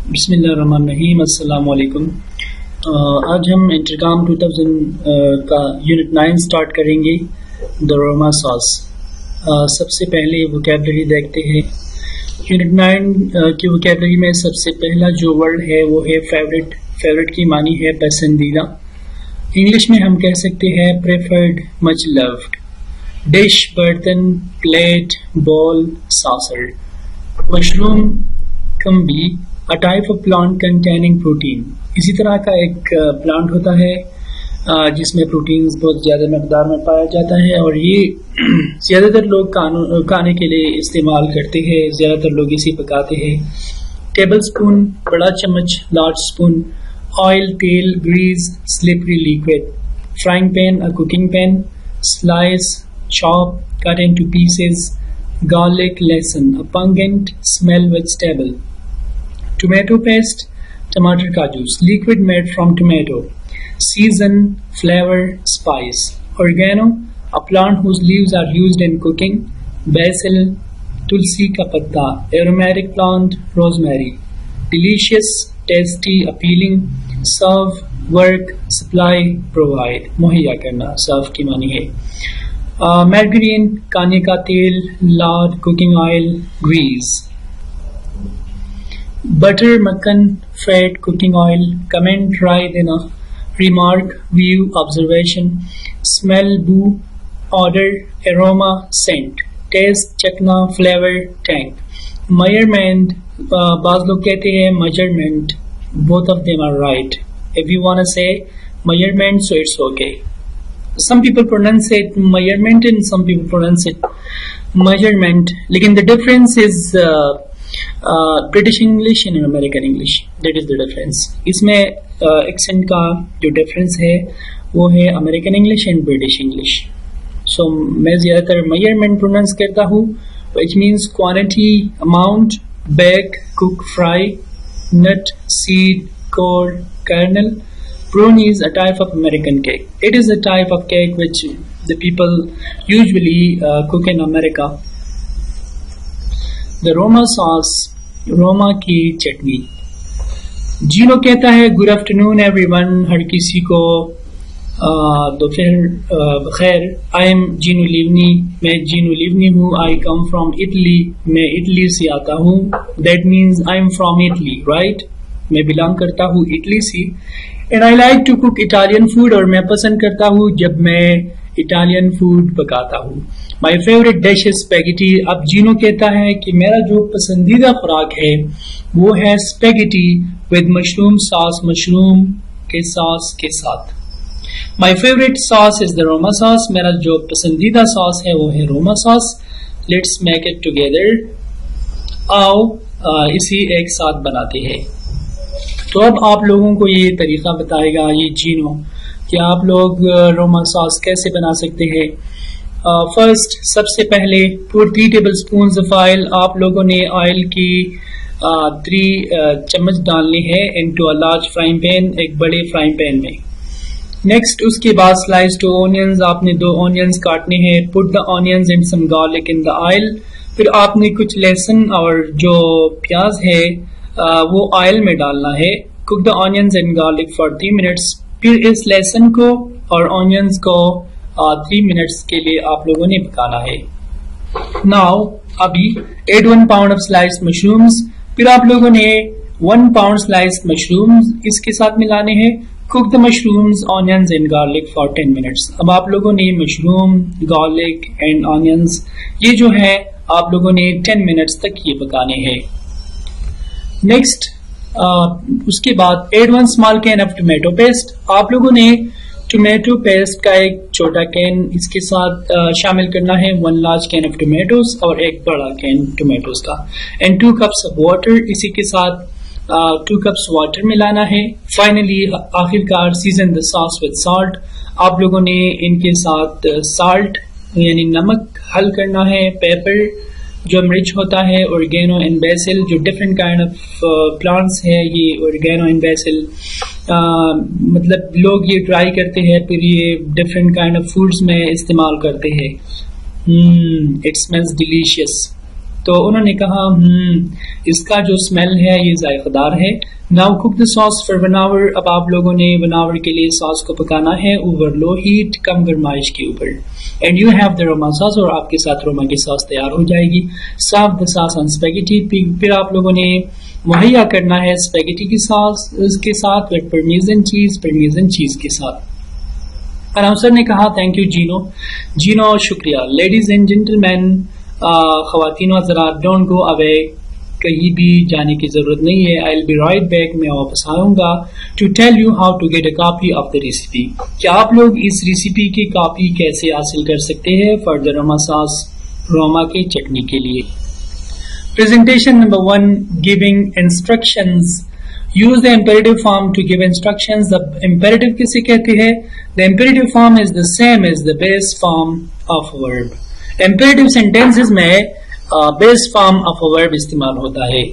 बिस्मिल्लाहिर्रहमानिर्रहीम। अस्सलाम वालेकुम। आज हम इंटरकॉम 2000 का यूनिट 9 स्टार्ट करेंगे, द रोमा सॉस। सबसे पहले वोकैबलरी देखते हैं। यूनिट 9 की वोकैबलरी में सबसे पहला जो वर्ड है वो है फेवरेट। फेवरेट की मानी है पसंदीदा। इंग्लिश में हम कह सकते हैं प्रेफर्ड, मच लव्ड। डिश, बर्तन, plate, bowl, saucer. Mushroom come be, a type of plant containing protein. इसी तरह का एक प्लांट होता है जिसमें प्रोटीन्स बहुत ज़्यादा मकदार में पाया जाता है और ये ज़्यादातर लोग खाने के लिए इस्तेमाल करते हैं। ज़्यादातर लोग इसे पकाते हैं। टेबल स्पून, बड़ा चम्मच, लार्ज स्पून। ऑयल, तेल, grease, slippery liquid. Frying pan, a cooking pan. Slice, chop, cut into pieces. Garlic, लहसुन, a pungent smell vegetable. Tomato paste, टमाटर का जूस। Liquid made from tomato. Season, flavor, spice. Oregano, a plant whose leaves are used in cooking. Basil, tulsi का पत्ता। Aromatic plant, rosemary. Delicious, tasty, appealing. Serve, work, supply, provide. मुहैया करना, serve की मानी है। Margarine, खाने का तेल। Lard, cooking oil, grease. Butter, मक्खन, fat, cooking oil. Comment, राय देना। Remark, view, observation. Smell, boo. Odor, aroma, scent. Taste, चखना, flavor, tank. Measurement, बाज़ लोग कहते हैं measurement. Both of them are right. If you want to say measurement, so it's okay. Some people pronounce it measurement and some people pronounce it measurement. लेकिन the difference is British English and American English. That is the difference. इसमें accent का जो difference है वो है American English and British English. So मैं ज़्यादातर measurement pronounce करता हूँ, which means quantity, amount, bake, cook, fry, nut, seed, core, kernel. Brownie is a type of American cake. It is a type of cake which the people usually cook in America. The Roma sauce, Roma की चटनी। जीनो कहता है good afternoon everyone, हर किसी को दोपहर खैर। I am Jinu लिवनी, मैं Gino Livni हूँ। I come from Italy, मैं इटली से आता हूँ। That means I am from Italy, right. मैं बिलोंग करता हूँ इटली से। And I like to cook Italian food, और मैं पसंद करता हूँ जब मैं इटालियन फूड पकाता हूँ। My favourite dish is spaghetti. अब जीनो कहता है कि मेरा जो पसंदीदा खुराक है वो है spaghetti with mushroom sauce, mushroom के सॉस के साथ। My favourite sauce is the Roma sauce. मेरा जो पसंदीदा सॉस है वो है Roma sauce. Let's make it together. आओ इसी एक साथ बनाते हैं। तो अब आप लोगों को ये तरीका बताएगा ये जीनो कि आप लोग रोमा सॉस कैसे बना सकते हैं। फर्स्ट, सबसे पहले put 3 tablespoon of oil. आप लोगों ने ऑयल की 3 चम्मच डालने हैं into a large frying pan, एक बड़े फ्राइंग पैन में। नेक्स्ट, उसके बाद स्लाइस 2 ऑनियंस, आपने 2 ऑनियंस काटने हैं। Put the onions and some garlic in the oil. फिर आपने कुछ लहसुन और जो प्याज है वो ऑयल में डालना है। Cook the onions and garlic for 3 minutes. फिर इस लहसुन को और ऑनियंस को 3 मिनट्स के लिए आप लोगों ने पकाना है। नाउ अभी add 1 pound of slice mushrooms. फिर आप लोगों ने 1 पाउंड स्लाइस मशरूम्स इसके साथ मिलाने हैं। Cook the mushrooms, onions and garlic for 10 minutes. अब आप लोगों ने मशरूम, गार्लिक एंड ऑनियंस ये जो है आप लोगों ने 10 मिनट्स तक ये पकाने हैं। नेक्स्ट, उसके बाद add 1 small can of tomato paste. आप लोगों ने टोमेटो पेस्ट का एक छोटा कैन इसके साथ शामिल करना है। 1 लार्ज कैन ऑफ टोमेटोज और एक बड़ा कैन टोमेटोज का। एंड 2 कप्स ऑफ वाटर, इसी के साथ 2 कप्स वाटर मिलाना है। फाइनली आखिरकार season the sauce with salt. आप लोगों ने इनके साथ सॉल्ट यानी नमक हल करना है। पेपर जो मिर्च होता है। ओरिगेनो एंड बेसिल, जो डिफरेंट काइंड ऑफ प्लांट्स है ये ओरिगेनो एंड बेसिल। मतलब लोग ये ट्राई करते हैं फिर ये डिफरेंट काइंड ऑफ फूड्स में इस्तेमाल करते हैं। It smells delicious. तो उन्होंने कहा इसका जो स्मेल है ये जायकेदार है। Now cook the sauce for 1 hour. अब आप लोगों ने 1 आवर के लिए सॉस को पकाना है ओवर लो हीट, कम गर्माइश के ऊपर। And you have the Roma sauce, और आपके साथ रोमा की सॉस तैयार हो जाएगी। Serve the sauce on spaghetti. फिर आप लोगों ने मुहैया करना है स्पैगेटी की सॉस उसके साथ विद पार्मेसन चीज के साथ। अनाउंसर ने कहा थैंक यू जीनो शुक्रिया। लेडीज एंड जेंटलमैन, ख्वातीन व हज़रात, डोंट गो अवे, कहीं भी जाने की जरूरत नहीं है। I will be right back, मैं वापस आऊंगा to tell you how to get a copy of the recipe. क्या आप लोग इस रेसिपी की कॉपी कैसे हासिल कर सकते हैं for the Roma sauce, Roma के चटनी के लिए। Presentation number 1, giving instructions. Use the imperative form to give instructions. The imperative किसे कहते हैं? The imperative form is the same as the base form of verb. Imperative sentences में base form of a verb इस्तेमाल होता है।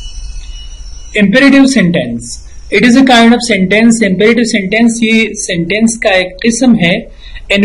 Imperative sentence, it is a kind of sentence. Imperative sentence ये sentence का एक किस्म है इन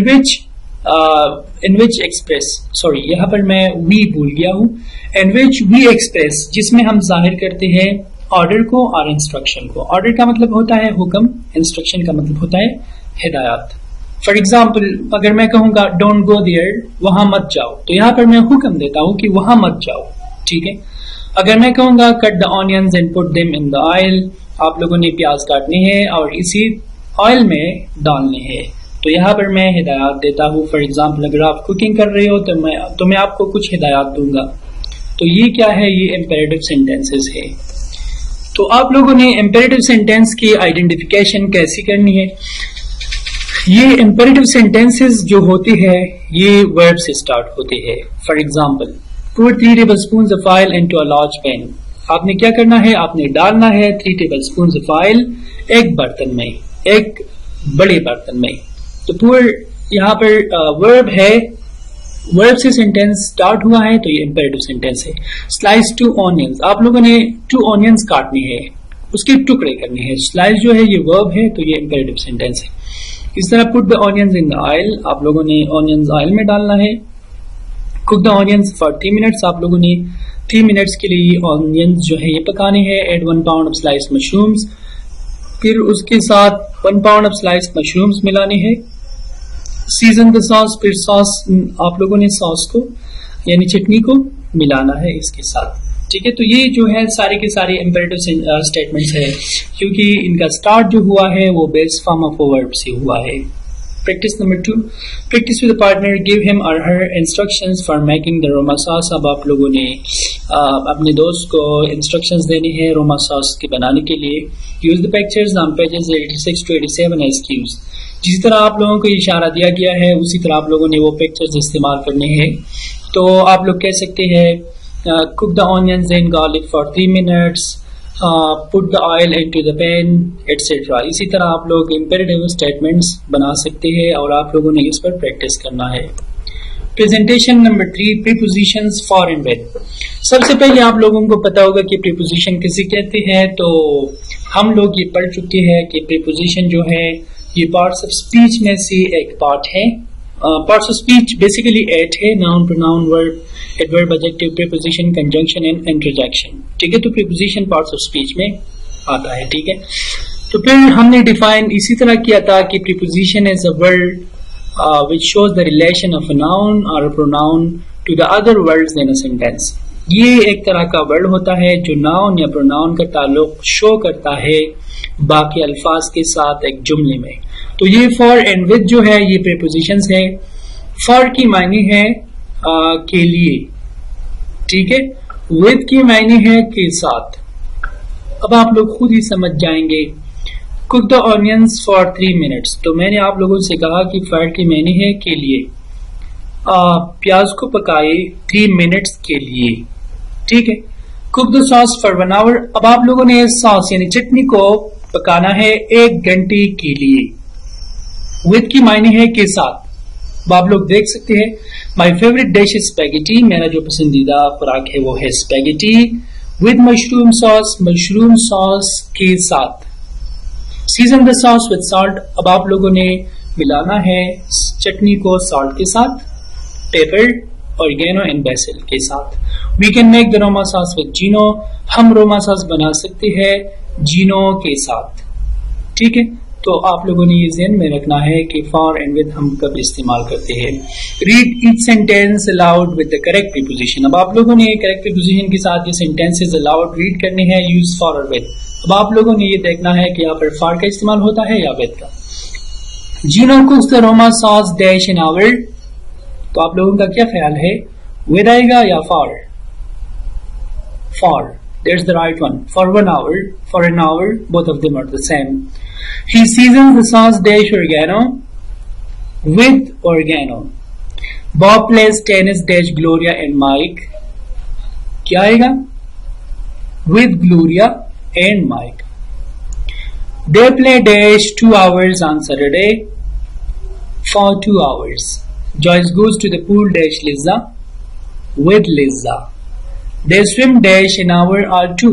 विच एक्सप्रेस, सॉरी यहाँ पर मैं वी भूल गया हूं, इन विच वी एक्सप्रेस, जिसमें हम जाहिर करते हैं ऑर्डर को और इंस्ट्रक्शन को। ऑर्डर का मतलब होता है हुक्म, इंस्ट्रक्शन का मतलब होता है हिदायत। फॉर एग्जाम्पल, अगर मैं कहूंगा डोंट गो देयर, वहां मत जाओ, तो यहां पर मैं हुक्म देता हूं कि वहां मत जाओ, ठीक है। अगर मैं कहूंगा cut the onions and put them in the oil, आप लोगों ने प्याज काटने हैं और इसी ऑयल में डालने हैं, तो यहाँ पर मैं हिदायत देता हूँ। फॉर एग्जाम्पल, अगर आप कुकिंग कर रहे हो तो मैं आपको कुछ हिदायत दूंगा। तो ये क्या है? ये इम्पेरेटिव सेंटेंसेस है। तो आप लोगों ने इम्पेरेटिव सेंटेंस की आइडेंटिफिकेशन कैसी करनी है? ये इम्पेरेटिव सेंटेंसेस जो होती है ये वर्ब से स्टार्ट होते हैं। For example, put 3 tablespoon of oil into a large pan. आपने क्या करना है? आपने डालना है 3 टेबलस्पून ऑफ ऑयल एक बर्तन में, एक बड़े बर्तन में। तो पूर यहाँ पर वर्ब है, वर्ब से सेंटेंस स्टार्ट हुआ है, तो ये इम्पेरेटिव सेंटेंस है। स्लाइस 2 ऑनियंस, आप लोगों ने 2 ऑनियंस काटने हैं, उसके टुकड़े करने हैं। स्लाइस जो है ये वर्ब है, तो ये इम्पेरेटिव सेंटेंस है। इस तरह put the onions in the oil, आप लोगों ने ऑनियंस ऑयल में डालना है। Cook the onions for 3 minutes, आप लोगों ने 3 मिनट्स के लिए ऑनियंस जो है ये पकाने हैं। Add 1 pound of slice mushrooms, फिर उसके साथ 1 पाउंड ऑफ स्लाइस मशरूम्स मिलाने हैं। सीजन द सॉस, फिर सॉस आप लोगों ने सॉस को यानी चटनी को मिलाना है इसके साथ, ठीक है। तो ये जो है सारे के सारे इम्पेरेटिव स्टेटमेंट्स है, क्योंकि इनका स्टार्ट जो हुआ है वो बेस फॉर्म ऑफ वर्ब से हुआ है। Practice number 2, practice with partner, give him or her instructions for making the Roma sauce. अब आप लोगों ने अपने दोस्त को इंस्ट्रक्शंस देने हैं रोमा सॉस के बनाने के लिए। Use the pictures on pages 86 to 87 as cues. जिस तरह आप लोगों को इशारा दिया गया है उसी तरह आप लोगों ने वो पिक्चर्स इस्तेमाल करने हैं। तो आप लोग कह सकते हैं cook the onions and garlic for 3 minutes, put the oil into the pan, etc. इसी तरह आप लोग imperative statements बना सकते हैं और आप लोगों ने इस पर प्रैक्टिस करना है। Presentation number 3, prepositions for and with। सबसे पहले आप लोगों को पता होगा कि preposition किसे कहते हैं। तो हम लोग ये पढ़ चुके हैं कि preposition जो है ये पार्ट्स ऑफ स्पीच में से एक पार्ट है। पार्ट्स ऑफ स्पीच बेसिकली 8 है, noun, pronoun, verb, adverb, adjective, preposition, conjunction and interjection, ठीक है। तो प्रीपोजिशन पार्ट्स ऑफ स्पीच में आता है, ठीक है। तो फिर हमने डिफाइन इसी तरह किया था कि preposition is a word which shows the relation of a noun or a pronoun to the other words in a sentence. ये एक तरह का वर्ड होता है जो नाउन या प्रोनाउन का ताल्लुक शो करता है बाकी अल्फाज के साथ एक जुमले में। तो ये फॉर एंड विद जो है ये प्रीपोजिशंस है। फॉर की मायने है के लिए, ठीक है। विद की मायने है के साथ। अब आप लोग खुद ही समझ जाएंगे। Cook the onions for 3 minutes, तो मैंने आप लोगों से कहा कि फॉर की मायने है के लिए। प्याज को पकाए 3 मिनट्स के लिए, ठीक है। Cook the sauce for 1 hour, अब आप लोगों ने सॉस यानी चटनी को पकाना है 1 घंटे के लिए। विद की मायने है के साथ। अब आप लोग देख सकते हैं my favourite dish is spaghetti, मेरा जो पसंदीदा खुराक है वो है spaghetti with mushroom sauce, mushroom sauce के साथ। Season the sauce with salt, अब आप लोगों ने मिलाना है चटनी को सॉल्ट के साथ। पेपर ऑर्गेनो एंड बेसिल के साथ। We can make the Roma sauce with Gino, हम रोमा सॉस बना सकते हैं जीनो के साथ। ठीक है, तो आप लोगों ने ये ध्यान में रखना है कि फॉर एंड विद हम कब इस्तेमाल करते हैं। Read each sentence aloud with the correct preposition. अब आप लोगों ने करेक्ट प्रीपोजिशन के साथ ये सेंटेंसेस अलाउड रीड करने हैं, यूज फॉर और विद। अब आप लोगों ने ये देखना है कि यहाँ पर फॉर का इस्तेमाल होता है या विद का। Gino cooks the Roma sauce dash an hour, तो आप लोगों का क्या ख्याल है, विद आएगा या for? For, that's the right one. For 1 hour, for an hour, both of them are the same. He seasons the sauce dash oregano with oregano. Bob plays tennis dash Gloria and Mike. क्या आएगा? With Gloria and Mike. They play dash 2 hours on Saturday. For 2 hours. Joyce goes to the pool dash Lisa with Lisa. They swim dash an hour or 2.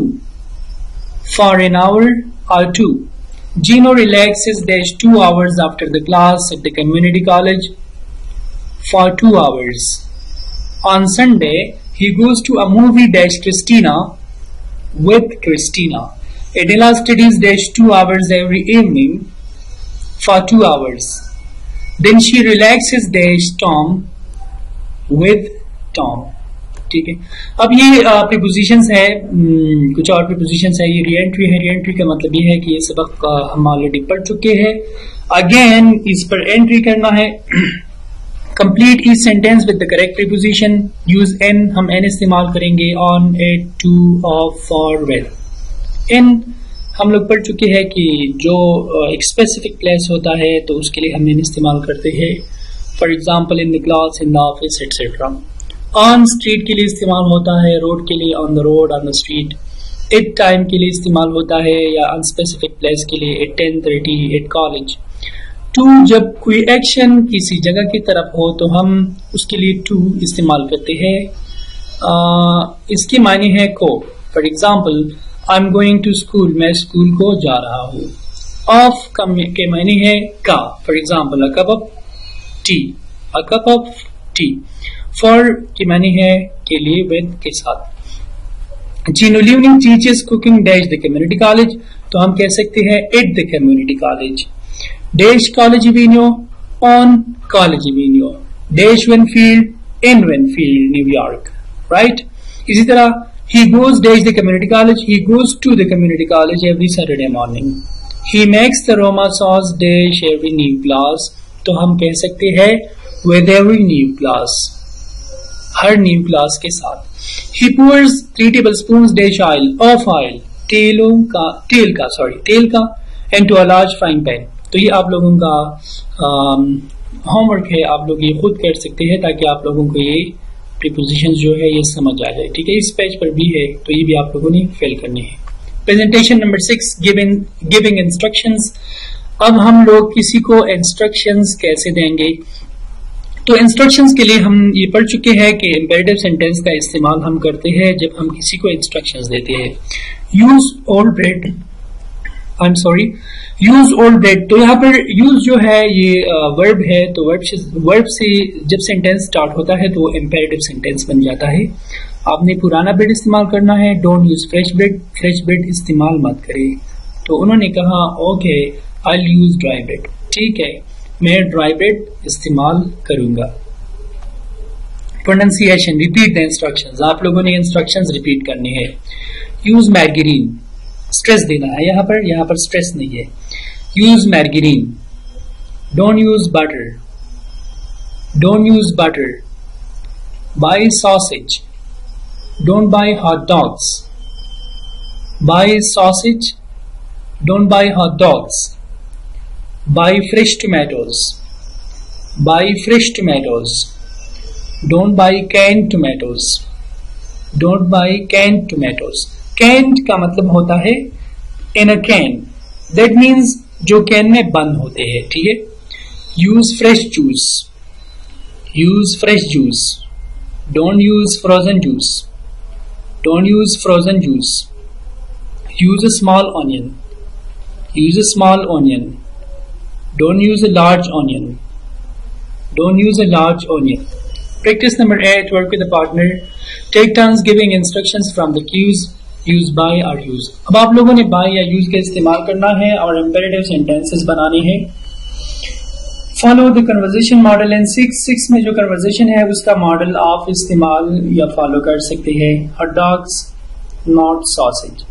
For an hour or 2. Gino relaxes dash 2 hours after the class at the community college. For 2 hours. On Sunday, he goes to a movie dash Christina with Christina. Adela studies dash 2 hours every evening. For 2 hours. Then she relaxes dash Tom with Tom. ठीक है, अब ये prepositions है, कुछ और prepositions है। ये re-entry है। रीएंट्री का मतलब ये है कि ये सबक हम ऑलरेडी पढ़ चुके हैं, अगेन इस पर एंट्री करना है। Complete each sentence with the correct preposition, use in, हम एन इस्तेमाल करेंगे on, at, to, of, for, with. In हम लोग पढ़ चुके हैं कि जो एक स्पेसिफिक प्लेस होता है तो उसके लिए हम एन इस्तेमाल करते हैं। For example in the class, in the office, etcetera. On street के लिए इस्तेमाल होता है, रोड के लिए on the road, on the street. At time के लिए इस्तेमाल होता है या अनस्पेसिफिक प्लेस के लिए एट 10:30, एट कॉलेज। टू, जब कोई एक्शन किसी जगह की तरफ हो तो हम उसके लिए टू इस्तेमाल करते हैं। इसके मायने है को। For example, I am going to school, मैं स्कूल को जा रहा हूँ। ऑफ के मायने है का। For example, a cup of tea, a cup of tea. For के माने है के लिए, विद के साथ। Gino Livni teaches cooking dash the community college, तो हम कह सकते हैं at the community college। Dash College Avenue on College Avenue। Dash Winfield in Winfield, New York, right? इसी तरह he goes dash the community college, he goes to the community college every Saturday morning। He makes the Roma sauce dash every new class, तो हम कह सकते हैं with every new class, हर new class के साथ। He pours 3 tablespoons dash oil, of oil, तेल का into a large frying pan। तो ये आप लोगों का होमवर्क है, आप लोग ये खुद कर सकते हैं ताकि आप लोगों को ये प्रीपोजिशंस जो है ये समझ आ जाए। ठीक है, इस पेज पर भी है तो ये भी आप लोगों ने फिल करनी है। Presentation number 6, giving instructions. अब हम लोग किसी को इंस्ट्रक्शंस कैसे देंगे, तो इंस्ट्रक्शंस के लिए हम ये पढ़ चुके हैं कि इंपेरेटिव सेंटेंस का इस्तेमाल हम करते हैं जब हम किसी को इंस्ट्रक्शंस देते हैं। Use old bread, I am sorry, use old bread. तो यहाँ पर यूज जो है ये वर्ब है, तो वर्ब से जब सेंटेंस स्टार्ट होता है तो इंपेरेटिव सेंटेंस बन जाता है। आपने पुराना ब्रेड इस्तेमाल करना है, don't use fresh bread, fresh bread इस्तेमाल मत करें। तो उन्होंने कहा okay I will use dry bread, ठीक है मैं ड्राई ब्रेड इस्तेमाल करूंगा। प्रोनाउंसिएशन, रिपीट द इंस्ट्रक्शंस, आप लोगों ने इंस्ट्रक्शंस रिपीट करनी है। यूज मैर्गरीन, स्ट्रेस देना है यहाँ पर स्ट्रेस नहीं है। Use margarine. Don't use butter, don't use butter. Buy sausage, don't buy hot dogs. Buy sausage, don't buy hot dogs. Buy fresh tomatoes, buy fresh tomatoes। Don't buy canned tomatoes, don't buy canned tomatoes। Canned का मतलब होता है in a can, that means जो can में बंद होते हैं, ठीक है। Use fresh juice, use fresh juice। Don't use frozen juice, don't use frozen juice। Use a small onion, use a small onion। Don't use a large onion, don't use a large onion। Practice number 8, work with a partner. Take turns giving instructions from the cues. Use buy और use. अब आप लोगों ने bye या use का इस्तेमाल करना है और इंपेरेटिव सेंटेंसेस बनाने हैं। Follow the conversation model in 6 में जो कन्वर्सेशन है उसका मॉडल आप इस्तेमाल या फॉलो कर सकते हैं। Hot dogs not sausage,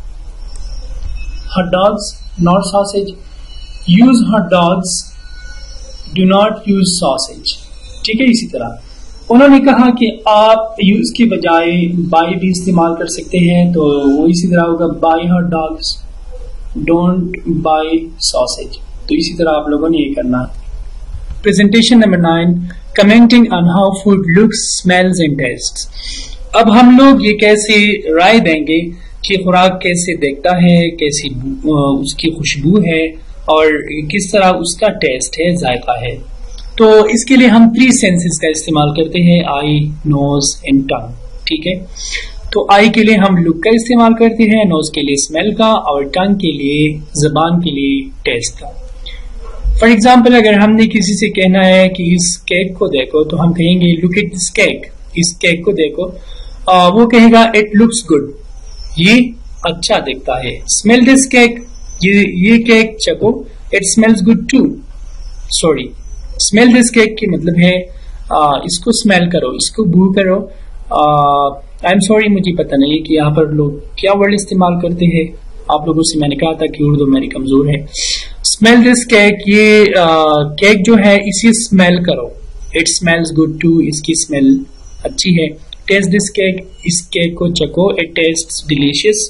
hot dogs not sausage, use hot dogs do not use sausage. ठीक है, इसी तरह उन्होंने कहा कि आप यूज की बजाय बाय भी इस्तेमाल कर सकते हैं, तो वो इसी तरह होगा buy hot dogs don't buy sausage. तो इसी तरह आप लोगों ने ये करना है। Presentation number 9, commenting on how food looks smells and tastes. अब हम लोग ये कैसे राय देंगे कि खुराक कैसे देखता है, कैसी उसकी खुशबू है और किस तरह उसका टेस्ट है, जायका है। तो इसके लिए हम 3 सेंसेस का इस्तेमाल करते हैं, आई, नोज एंड टंग। ठीक है, तो आई के लिए हम लुक का इस्तेमाल करते हैं, नोज के लिए स्मेल का और टंग के लिए, जबान के लिए टेस्ट का। फॉर एग्जाम्पल अगर हमने किसी से कहना है कि इस केक को देखो, तो हम कहेंगे लुक एट दिस केक, इस केक को देखो। वो कहेगा इट लुक्स गुड, ये अच्छा दिखता है। स्मेल दिस केक, ये केक चखो, it smells good too. Sorry, smell this cake की मतलब है इसको स्मेल करो, इसको बू करो। आई एम सॉरी, मुझे पता नहीं है कि यहाँ पर लोग क्या वर्ड इस्तेमाल करते हैं। आप लोगों से मैंने कहा था कि उर्दू मेरी कमजोर है। स्मेल दिस केक, ये केक जो है इसे स्मेल करो, इट स्मेल्स गुड टू, इसकी स्मेल अच्छी है। टेस्ट दिस केक, इस केक को चखो, इट टेस्ट्स डिलीशियस,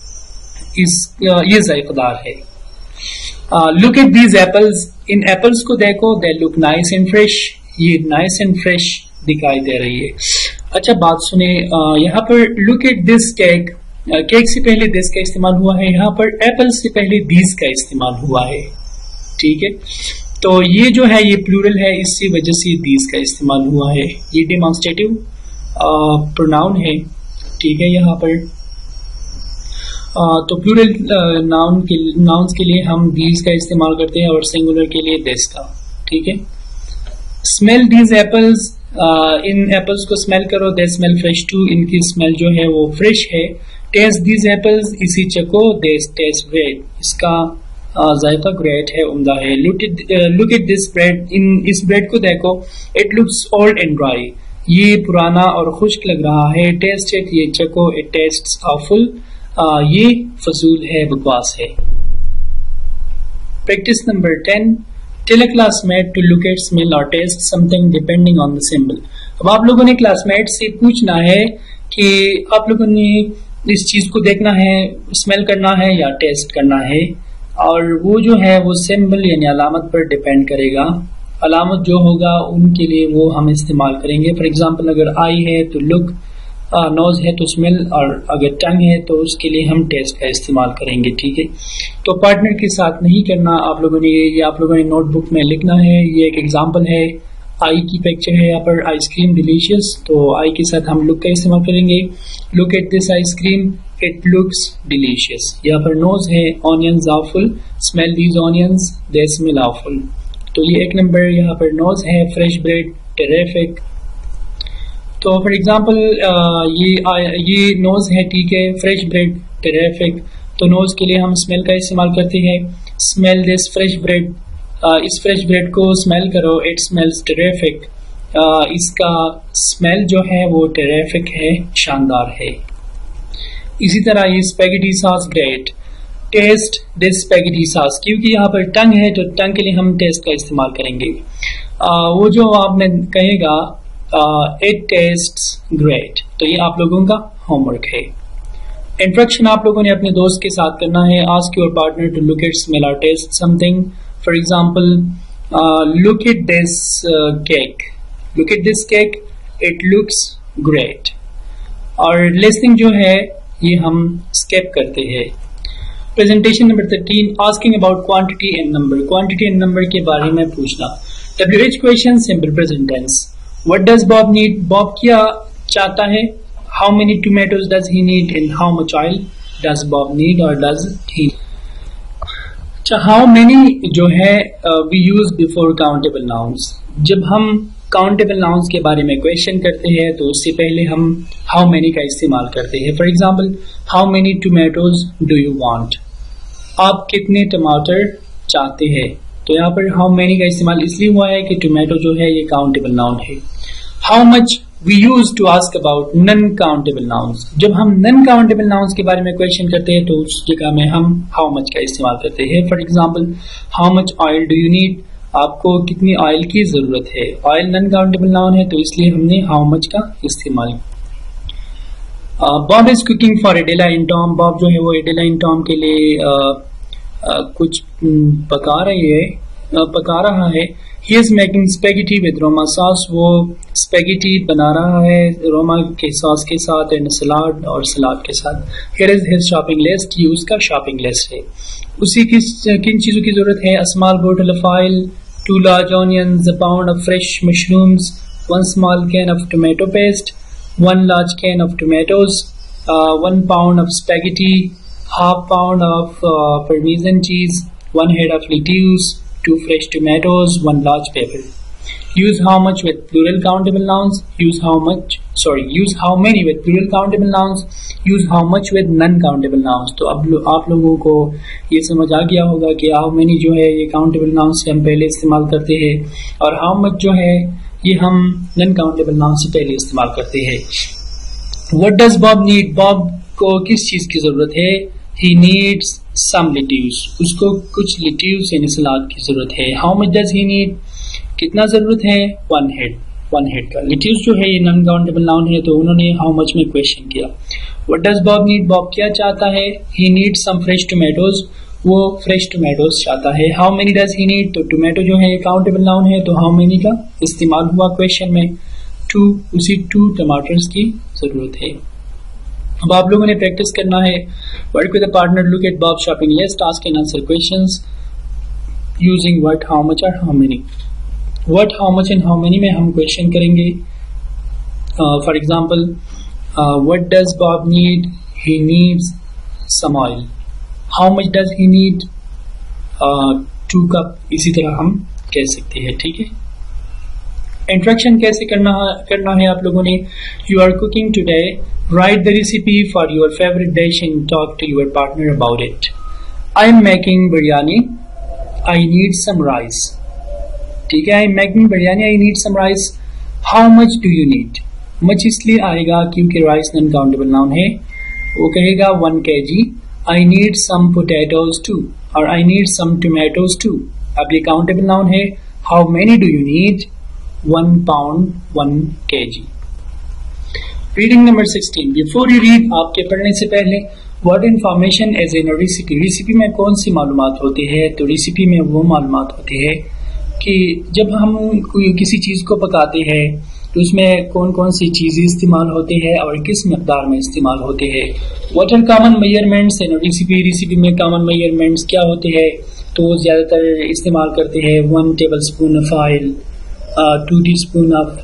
ये जायकेदार है। लुक एट दीज एप्पल्स, इन एप्पल्स को देखो, they look nice and fresh, ये नाइस एंड फ्रेश दिखाई दे रही है। अच्छा बात सुने, यहाँ पर look at this cake, cake से पहले दिस का इस्तेमाल हुआ है, यहाँ पर एप्पल से पहले दीज का इस्तेमाल हुआ है। ठीक है, तो ये जो है ये प्लूरल है, इसी वजह से दीज का इस्तेमाल हुआ है। ये डेमोन्स्ट्रेटिव प्रोनाउन है। ठीक है, यहाँ पर तो प्लूरल नाउन्स के लिए हम दीज का इस्तेमाल करते हैं और सिंगुलर के लिए दिस का। ठीक है, स्मेल दीज एप्पल्स, इन एप्पल्स को स्मेल करो, दे स्मेल फ्रेश टू, इनकी स्मेल जो है वो फ्रेश है। टेस्ट दीज एप्पल्स, इसी चको, दे टेस्ट ग्रेट, इसका जायका ग्रेट है, उम्दा है। लुक एट दिस ब्रेड, इन इस ब्रेड को देखो, it looks old and dry, ये पुराना और खुश्क लग रहा है। टेस्ट इट, ये चको, इट टेस्ट्स awful, ये फजूल है, बकवास है। Practice number 10, tell a classmate to look at, smell और taste something depending on the symbol. अब आप लोगों ने क्लासमेट से पूछना है कि आप लोगों ने इस चीज को देखना है, स्मेल करना है या टेस्ट करना है, और वो जो है वो सिंबल यानी अलामत पर डिपेंड करेगा। अलामत जो होगा उनके लिए वो हम इस्तेमाल करेंगे। फॉर एग्जाम्पल अगर आई है तो लुक, नोज है तो स्मेल, और अगर टंग है तो उसके लिए हम टेस्ट का इस्तेमाल करेंगे। ठीक है, तो पार्टनर के साथ नहीं करना आप लोगों ने, ये आप लोगों ने नोटबुक में लिखना है। ये एक एग्जांपल है, आई की पिक्चर है यहाँ पर, आइसक्रीम डिलीशियस, तो आई के साथ हम लुक का इस्तेमाल करेंगे। Look at this ice cream, it looks delicious. यहाँ पर नोज है, onions awful, smell these onions, they smell awful। तो ये 1 नंबर यहाँ पर नोज है। Fresh bread, terrific. तो फॉर एग्जाम्पल ये नोज है, ठीक है, फ्रेश ब्रेड, टेरिफिक। तो नोज के लिए हम स्मेल का इस्तेमाल करते हैं। स्मेल दिस फ्रेश ब्रेड, इस फ्रेश ब्रेड को स्मेल करो, इट स्मेल्स टेरिफिक, इसका स्मेल जो है वो टेरिफिक है, शानदार है। इसी तरह ये spaghetti sauce great, taste this spaghetti sauce, क्योंकि यहाँ पर टंग है तो टंग के लिए हम टेस्ट का इस्तेमाल करेंगे। वो जो आपने कहेगा इट टेस्ट्स ग्रेट, तो ये आप लोगों का होमवर्क है। इंट्रोडक्शन आप लोगों ने अपने दोस्त के साथ करना है। Ask your partner to look at, smell और taste something. For example look at this cake, look at this cake, it looks great. और लिसनिंग जो है ये हम स्किप करते हैं। Presentation number 13, asking about quantity and number, quantity and number के बारे में पूछना। WH question, simple present tense. What does Bob need? Bob क्या चाहता है? How many tomatoes does he need and how much oil does Bob need or does he? अच्छा, how many जो है we use before countable nouns। जब हम countable nouns के बारे में क्वेश्चन करते हैं तो उससे पहले हम हाउ मेनी का इस्तेमाल करते हैं। For example, how many tomatoes do you want, आप कितने टमाटर चाहते हैं। तो यहाँ पर हाउ मेनी का इस्तेमाल इसलिए हुआ है कि टोमेटो जो है ये काउंटेबल नाउन है। How much we use to ask about non countable nouns, जब हम नॉन काउंटेबल नाउन्स के बारे में क्वेश्चन करते हैं तो उस जगह में हम हाउ मच का इस्तेमाल करते हैं। For example, how much oil do you need, आपको कितनी ऑयल की जरूरत है। ऑयल नॉन काउंटेबल नाउन है तो इसलिए हमने हाउ मच का इस्तेमाल। Bob is cooking for Adela in Tom, Bob जो है वो एडेला इन टॉम के लिए कुछ पका रहा है। He is making spaghetti with Roma sauce, वो स्पेगेटी बना रहा है रोमा के सॉस के साथ एंड सलाद और सलाद के साथ। Here is his shopping list, ये उसका शॉपिंग लिस्ट है। उसी किन चीजों की जरूरत है। A small bottle of oil, 2 large onions, a pound of fresh mushrooms, 1 small can of tomato paste, 1 large can of tomatoes, 1 pound of spaghetti, half pound of Parmesan cheese, 1 head of lettuce, 2 fresh tomatoes, 1 large pepper. Use how much with plural countable nouns. Use how many with plural countable nouns. Use how much with non-countable nouns. तो अब आप लोगों को ये समझ आ गया होगा कि how many जो है ये countable nouns से हम पहले इस्तेमाल करते हैं और how much जो है ये हम non-countable nouns से पहले इस्तेमाल करते हैं। What does Bob need? Bob को किस चीज की जरूरत है? He needs some lettuce. उसको कुछ lettuce यानी सलाद की जरूरत है। How much does he need? कितना जरूरत है? 1 head का। lettuce जो है ये नॉन काउंटेबल नाउन है तो उन्होंने how much में क्वेश्चन किया। What does Bob need? Bob क्या चाहता है? He needs some fresh tomatoes. वो फ्रेश टोमेटोज चाहता है। How many does he need? तो टोमेटो जो है ये काउंटेबल नाउन है तो how many का इस्तेमाल हुआ क्वेश्चन में। 2, उसी 2 टमाटर्स की जरूरत है। अब आप लोगों ने प्रैक्टिस करना है। Work with a partner, look at Bob shopping list, ask and answer questions using what, how much और how many. What, how much and how many में हम क्वेश्चन करेंगे। For example, what does Bob need? He needs some oil. How much does he need? 2 cup. इसी तरह हम कह सकते हैं। ठीक है, इंट्रोडक्शन कैसे करना है आप लोगों ने। You are cooking today, write the recipe for your favourite dish and talk to your partner about it. I am making biryani, I need some rice. ठीक है, I am making biryani, I need some rice. How much do you need? Much इसलिए आएगा क्योंकि rice non countable noun है। वो कहेगा 1 kg। I need some potatoes too, और I need some tomatoes too. अब ये काउंटेबल नाउन है। How many do you need? 1 pound 1 kg। Reading number 16। Before you read, आपके पढ़ने से पहले, what information is in recipe, recipe में कौन सी मालूमात होती है। तो रेसिपी में वो मालूमात होती है कि जब हम किसी चीज को पकाते हैं तो उसमें कौन कौन सी चीजें इस्तेमाल होती है और किस मकदार में इस्तेमाल होते हैं। What are common measurements in recipe, recipe में कॉमन मेजरमेंट्स क्या होते हैं। तो ज्यादातर इस्तेमाल करते हैं 1 tablespoon of oil, 2 teaspoon of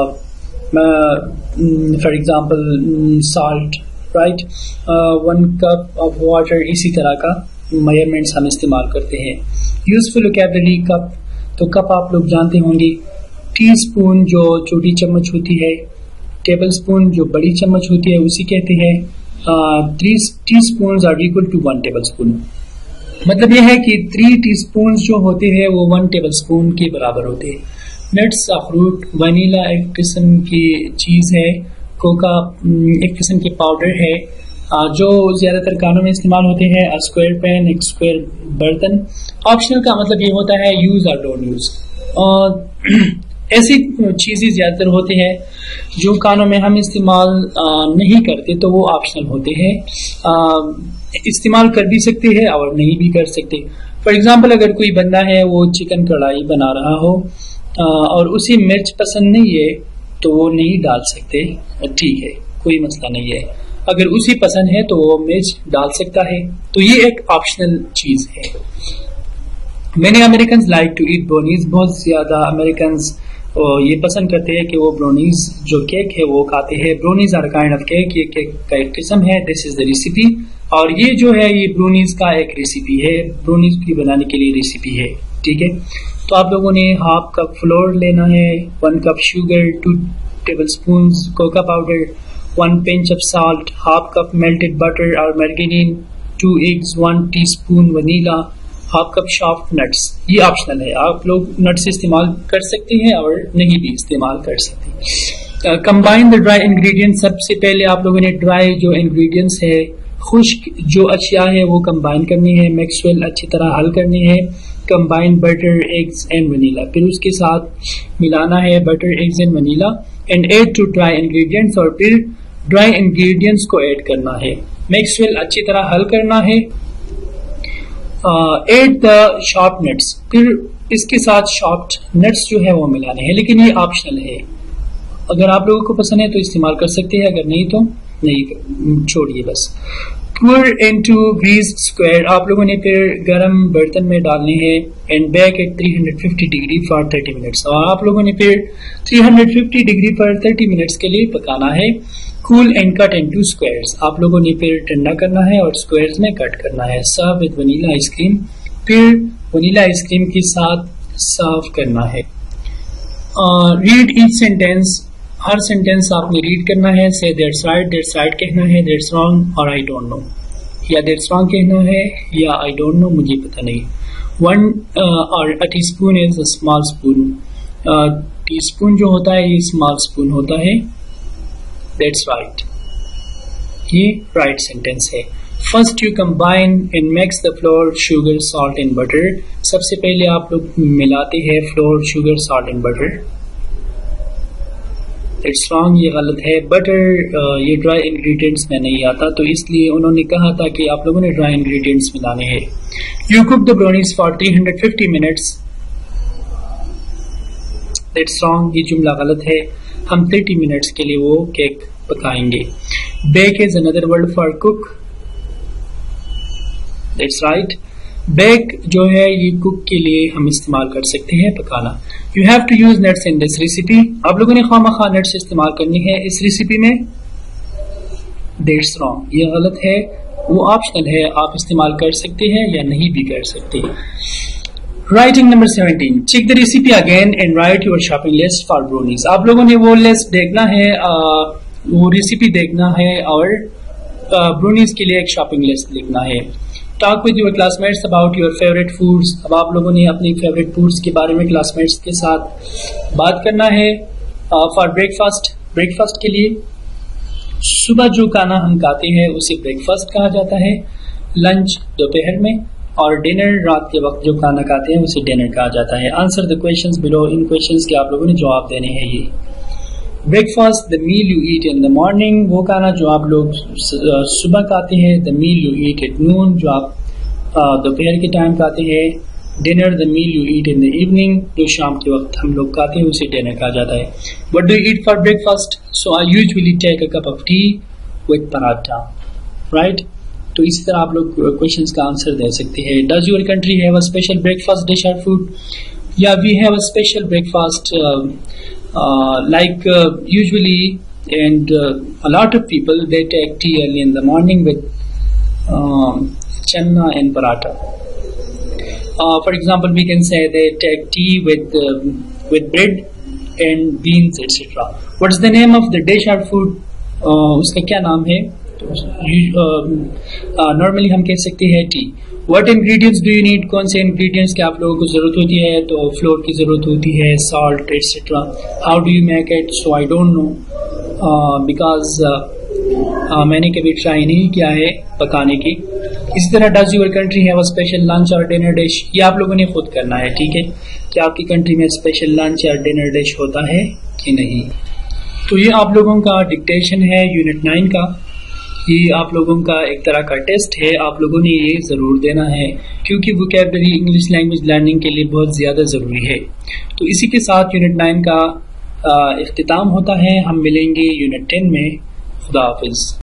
for example salt, right, 1 cup of water। इसी तरह का मेजरमेंट्स हम इस्तेमाल करते हैं। यूजफुल वोकैबुलरी, कप, तो कप आप लोग जानते होंगे। टीस्पून जो छोटी चम्मच होती है, टेबल स्पून जो बड़ी चम्मच होती है उसी कहते हैं। 3 teaspoons are equal to 1 tablespoon। मतलब यह है कि 3 teaspoons जो होते हैं वो 1 tablespoon के बराबर होते हैं। नट्स, अखरूट, वनीला एक किस्म की चीज है, कोका एक किस्म की पाउडर है जो ज्यादातर खानों में इस्तेमाल होते हैं। स्क्वायर पैन, एक स्क्वायर बर्तन। ऑप्शनल का मतलब ये होता है यूज और डोंट यूज। ऐसी चीजें ज्यादातर होते हैं जो खानों में हम इस्तेमाल नहीं करते तो वो ऑप्शनल होते हैं। इस्तेमाल कर भी सकते हैं और नहीं भी कर सकते। फॉर एग्जाम्पल, अगर कोई बंदा है वो चिकन कढ़ाई बना रहा हो और उसे मिर्च पसंद नहीं है तो वो नहीं डाल सकते, ठीक है, कोई मसला नहीं है। अगर उसे पसंद है तो वो मिर्च डाल सकता है। तो ये एक ऑप्शनल चीज है। Many Americans like to eat brownies, बहुत ज्यादा अमेरिकन्स ये पसंद करते हैं कि वो ब्रोनीज जो केक है वो खाते हैं। Brownies are kind of cake, ये केक का एक किस्म है। दिस इज द रेसिपी, और ये जो है ये ब्रोनीज का एक रेसिपी है, ब्रोनीज की बनाने के लिए रेसिपी है। ठीक है, तो आप लोगों ने हाफ कप फ्लोर लेना है, 1 cup sugar, 2 tablespoon cocoa powder, 1 pinch of salt, half cup melted butter और margarine, 2 eggs, 1 teaspoon vanilla, half cup soft nuts. ये ऑप्शनल है, आप लोग नट्स इस्तेमाल कर सकते हैं और नहीं भी इस्तेमाल कर सकते। कंबाइन द ड्राई इंग्रेडिएंट्स, सबसे पहले आप लोगों ने ड्राई जो इंग्रेडिएंट्स है, खुश्क जो अशिया है वो कंबाइन करनी है, मिक्स वेल अच्छी तरह हल करनी है। Combine butter, eggs and vanilla, फिर उसके साथ मिलाना है butter, eggs and vanilla and add to dry ingredients, और फिर ड्राई इंग्रेडिएंट्स को ऐड करना है, मिक्स वेल अच्छी तरह हल करना है। ऐड द शॉप्ड नट्स, फिर इसके साथ शॉप्ड नट्स जो है वो मिलाने हैं, लेकिन ये ऑप्शनल है। अगर आप लोगों को पसंद है तो इस्तेमाल कर सकते हैं, अगर नहीं तो नहीं, छोड़िए बस। pour into greased square, आप लोगों ने फिर गरम बर्तन में डालने हैं and bake at 350 degree for 30 minutes, और आप लोगों ने फिर 350 डिग्री पर 30 मिनट्स के लिए पकाना है। Cool and cut into squares, आप लोगों ने फिर ठंडा करना है और स्क्वायर्स में कट करना है। सर्व विद वनीला आइसक्रीम, फिर वनीला आइसक्रीम के साथ सर्व करना है। रीड ईच सेंटेंस, हर सेंटेंस आपने रीड करना है। से दैट्स राइट कहना है, दैट्स रॉन्ग और आई डोंट नो, या दैट्स रॉन्ग कहना है या आई डोंट नो मुझे पता नहीं। 1 और a teaspoon is a small spoon, teaspoon जो होता है ये स्मॉल स्पून होता है। दैट्स राइट, ये राइट सेंटेंस है। First you combine and mix the flour, sugar, salt and butter, सबसे पहले आप लोग मिलाते हैं flour, sugar, salt and butter. It's wrong, ये गलत है। बटर ये ड्राई इंग्रेडिएंट्स में नहीं आता, तो इसलिए उन्होंने कहा था कि आप लोगों ने ड्राई इंग्रेडिएंट्स मिलाने हैं। You cook the brownies for 350 minutes, it's wrong, ये जुमला गलत है। हम 30 मिनट्स के लिए वो केक पकाएंगे। Bake is another word for cook, it's right. Bake जो है ये कुक के लिए हम इस्तेमाल कर सकते हैं, पकाना। You have to use nuts in this recipe, आप लोगों ने खामखा नट्स इस्तेमाल करनी है इस रेसिपी में। दैट्स रॉन्ग, ये गलत है, वो ऑप्शनल है, आप इस्तेमाल कर सकते हैं या नहीं भी कर सकते। Writing number 17, check the recipe again and write your shopping list for brownies, आप लोगों ने वो लिस्ट देखना है, वो रेसिपी देखना है और ब्राउनीज के लिए एक शॉपिंग लिस्ट लिखना है। Talk with your classmates about your favourite foods, अब आप लोगों ने अपनी फेवरेट फूड्स के बारे में क्लासमेट्स के साथ बात करना है। फॉर ब्रेकफास्ट, ब्रेकफास्ट के लिए सुबह जो खाना हम खाते हैं उसे ब्रेकफास्ट कहा जाता है, लंच दोपहर में, और डिनर रात के वक्त जो खाना खाते हैं उसे डिनर कहा जाता है। आंसर द क्वेश्चंस बिलो, इन क्वेश्चंस के आप लोगों ने जवाब देने हैं। ये breakfast, the meal you eat in the morning, वो खाना जो आप लोग सुबह खाते हैं। The meal you eat at noon, जो आप दोपहर के टाइम खाते हैं। Dinner, the meal you eat in the evening, जो शाम के वक्त हम लोग खाते हैं उसे डिनर कहा जाता है। What do you eat for breakfast? So I usually take a cup of tea with paratha, right. तो इसी तरह आप लोग क्वेश्चंस का आंसर दे सकते हैं। Does your country have a special breakfast dish और फूड? या we have a special breakfast like usually, and a lot of people they take tea early in the morning with channa and paratha. For example, we can say they take tea with bread and beans, etc. What is the name of the dish or food? उसका क्या नाम है? Normally हम कह सकते हैं tea. What ingredients do you need? कौन से ingredients की आप लोगों को जरूरत होती है? तो फ्लोर की जरूरत होती है, salt, etc. How do you make it? So I don't know because मैंने कभी ट्राई नहीं किया है पकाने की। इसी तरह does your country have a special lunch or dinner dish? ये आप लोगों ने खुद करना है, ठीक है, कि आपकी कंट्री में स्पेशल लंच या डिनर डिश होता है कि नहीं। तो ये आप लोगों का डिक्टेशन है यूनिट 9 का। ये आप लोगों का एक तरह का टेस्ट है, आप लोगों ने ये ज़रूर देना है क्योंकि वोकैबुलरी इंग्लिश लैंग्वेज लर्निंग के लिए बहुत ज़्यादा ज़रूरी है। तो इसी के साथ यूनिट 9 का इख्तिताम होता है। हम मिलेंगे यूनिट 10 में। खुदा हाफिज़।